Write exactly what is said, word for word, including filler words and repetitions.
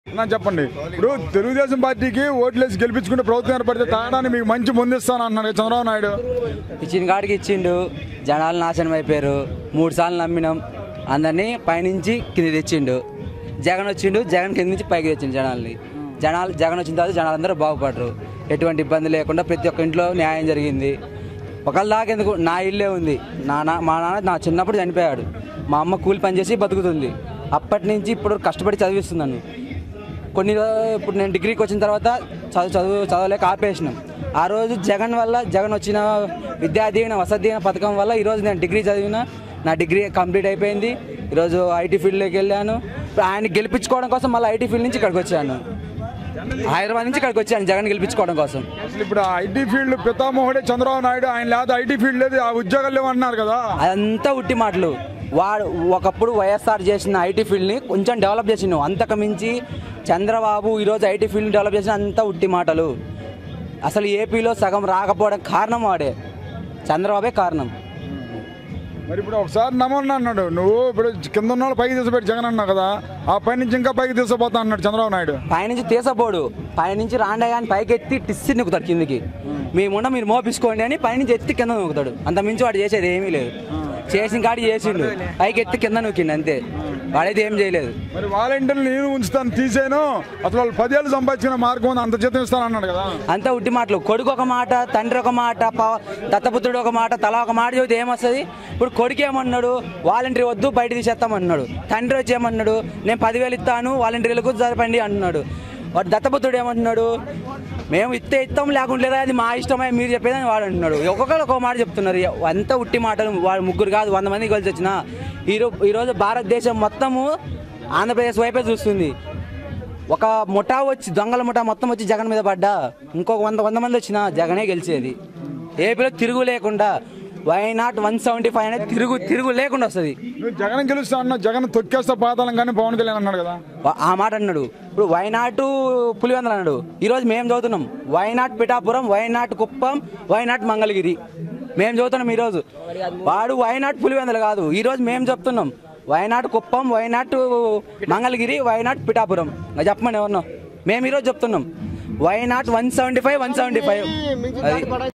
చెప్పండి, ఇప్పుడు తెలుగుదేశం పార్టీకి ఓట్లేసి గెలిపించుకుంటే ప్రభుత్వం ఏర్పడితే తాగడానికి మీకు మంచి ముందిస్తాను అన్నాడు చంద్రబాబు నాయుడు. ఇచ్చిన కాడికి ఇచ్చిండు, జనాలు నాశనం అయిపోయారు. మూడు సార్లు నమ్మినాం, అందరినీ పైనుంచి కింద తెచ్చిండు. జగన్ వచ్చిండు, జగన్ కింద నుంచి పైకి తెచ్చిండు జనాల్ని. జనాలు జగన్ వచ్చిన తర్వాత జనాలు అందరూ బాగుపడరు, ఎటువంటి ఇబ్బంది లేకుండా ప్రతి ఒక్క ఇంట్లో న్యాయం జరిగింది. ఒకళ్ళ దాకెందుకు, నా ఇల్లే ఉంది. నా మా నాన్న నా చిన్నప్పుడు చనిపోయాడు, మా అమ్మ కూలి పని చేసి బతుకుతుంది. అప్పటి నుంచి ఇప్పుడు కష్టపడి చదివిస్తున్నాను. కొన్ని ఇప్పుడు నేను డిగ్రీకి వచ్చిన తర్వాత చదువు చదువు చదవలేక ఆపేసినాం. ఆ రోజు జగన్ వల్ల, జగన్ వచ్చిన విద్యా దీవెన వసతి దీవెన పథకం వల్ల ఈరోజు నేను డిగ్రీ చదివిన, నా డిగ్రీ కంప్లీట్ అయిపోయింది. ఈరోజు ఐటీ ఫీల్డ్లోకి వెళ్ళాను. ఆయన గెలిపించుకోవడం కోసం మళ్ళీ ఐటీ ఫీల్డ్ నుంచి ఇక్కడికి వచ్చాను, హైదరాబాద్ నుంచి ఇక్కడికి వచ్చాను జగన్ గెలిపించుకోవడం కోసం. అసలు ఇప్పుడు ఐటీ ఫీల్డ్ పితామహుడే చంద్రబాబు నాయుడు, ఆయన లేదా ఐటీ ఫీల్డ్ లేదు, ఆ ఉద్యోగాలు లేవన్నారు కదా. అదంతా ఉట్టి మాటలు. వాడు ఒకప్పుడు వైఎస్ఆర్ చేసిన ఐటీ ఫీల్డ్ని కొంచెం డెవలప్ చేసిండు, అంతకు మించి చంద్రబాబు ఈరోజు ఐటీ ఫీల్డ్ని డెవలప్ చేసిన అంతా ఉట్టి మాటలు. అసలు ఏపీలో సగం రాకపోవడం కారణం వాడే, చంద్రబాబే కారణం. మరి ఇప్పుడు ఒకసారి నమోనా అన్నాడు, నువ్వు ఇప్పుడు కింద ఉన్న వాళ్ళు పైకి తీసిపెట్టి జగన్ అన్నావు కదా, ఆ పై నుంచి ఇంకా పైకి తీసిపోతా అన్నాడు చంద్రబాబు నాయుడు. పైనుంచి తీసపోడు, పైనుంచి రాండయ్య అని పైకి ఎత్తి టిస్సి నొక్కుతాడు కిందికి. మేముండ మీరు మోపించుకోండి అని పైనుంచి ఎత్తి కింద నొక్కుతాడు. అంత మించి వాడు చేసేది ఏమీ లేదు. చేసిన కాడి చేసిండు, పైకి ఎత్తి కింద నొక్కిండు అంతే, వాడైతే ఏం చేయలేదు. మరి వాలంటీర్లు నేను ఉంచుతాను తీసేను, అసలు వాళ్ళు పదేళ్ళు సంపాదించిన మార్గం ఉంది, అంత జీతం ఇస్తాను అన్నాడు కదా. అంతా ఉట్టి మాటలు. కొడుకు ఒక మాట, తండ్రి ఒక మాట, దత్తపుత్రుడు ఒక మాట, తల ఒక మాట చెబితే ఏమొస్తుంది? ఇప్పుడు కొడుకు ఏమన్నాడు, వాలంటీర్ వద్దు బయట తీసేస్తామన్నాడు. తండ్రి వచ్చి ఏమన్నాడు, నేను పదివేలు ఇస్తాను వాలంటీర్లకు జరపండి అంటున్నాడు. వాడు దత్తపుత్రుడు ఏమంటున్నాడు, మేము ఇస్తే ఇస్తాం లేకుంటే లేదా అది మా ఇష్టమే మీరు చెప్పేదని వాడు అంటున్నాడు. ఒక్కొక్కరు ఒక్కొక్క మాట చెప్తున్నారు. అంతా ఉట్టి మాటలు. వాడు ముగ్గురు కాదు వంద మంది కలిసి వచ్చిన ఈరోజు ఈరోజు భారతదేశం మొత్తము ఆంధ్రప్రదేశ్ వైపే చూస్తుంది. ఒక ముఠా వచ్చి దొంగల ముఠా మొత్తం వచ్చి జగన్ మీద పడ్డా ఇంకొక వంద వంద మంది వచ్చినా జగనే గెలిచేది. ఏపీలో తిరుగు లేకుండా why not one seventy five అనేది తిరుగు తిరుగు లేకుండా వస్తుంది. నువ్వు జగన్ గెలుస్తా అన్నావు, జగన్ తొక్కేస్తా పాతాళం కానీ పవన్ కళ్యాణ్ అన్నాడు కదా, ఆ మాట అన్నాడు. ఇప్పుడు వైనాటు పులివెందులు అన్నాడు. ఈరోజు మేము చదువుతున్నాం why not Pithapuram, why not Kuppam, why not Mangalagiri మేము చదువుతున్నాం ఈరోజు. వాడు వైనాట్ పులివెందులు కాదు, ఈరోజు మేము చెప్తున్నాం why not Kuppam, why not Mangalagiri, why not Pithapuram. చెప్పమని ఎవరినో మేము ఈరోజు చెప్తున్నాం why not one seventy five one seventy five అది.